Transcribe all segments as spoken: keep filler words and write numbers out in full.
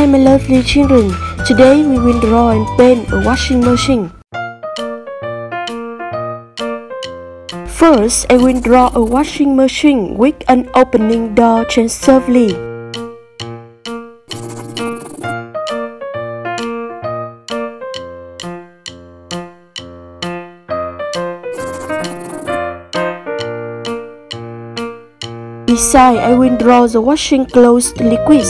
Hi my lovely children, today we will draw and paint a washing machine. First, I will draw a washing machine with an opening door transversely. Beside, I will draw the washing clothes liquid.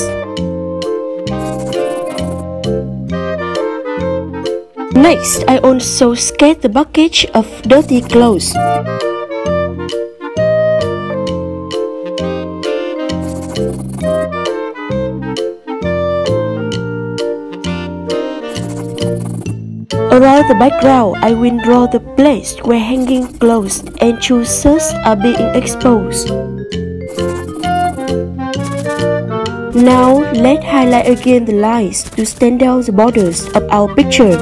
Next, I also sketch the bucket of dirty clothes. Around the background, I will draw the place where hanging clothes and trousers are being exposed. Now, let's highlight again the lines to stand out the borders of our picture.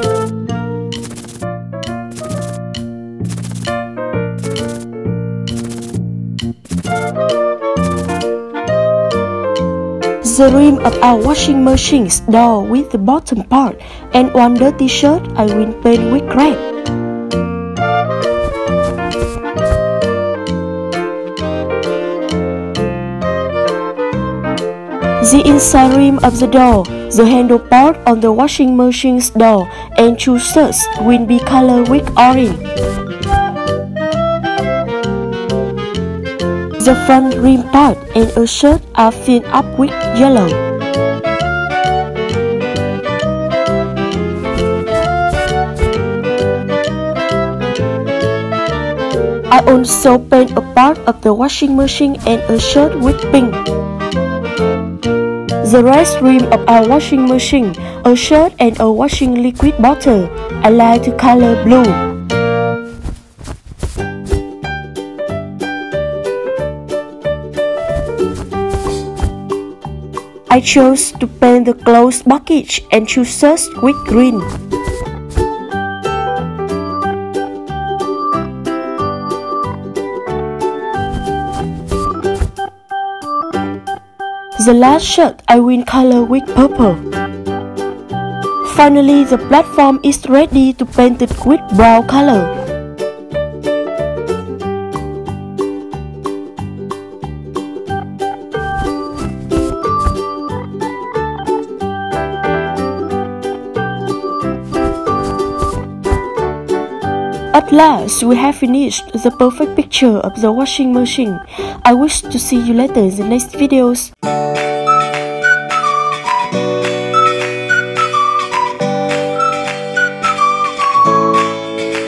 The rim of our washing machine's door with the bottom part and one dirty shirt I will paint with red. The inside rim of the door, the handle part on the washing machine's door and two shirts will be colored with orange. The front rim part and a shirt are filled up with yellow. I also paint a part of the washing machine and a shirt with pink. The rest rim of our washing machine, a shirt and a washing liquid bottle, I like to color blue. I chose to paint the clothes bucket and trousers with green. The last shirt I will color with purple. Finally, the platform is ready to paint it with brown color. At last, we have finished the perfect picture of the washing machine. I wish to see you later in the next videos.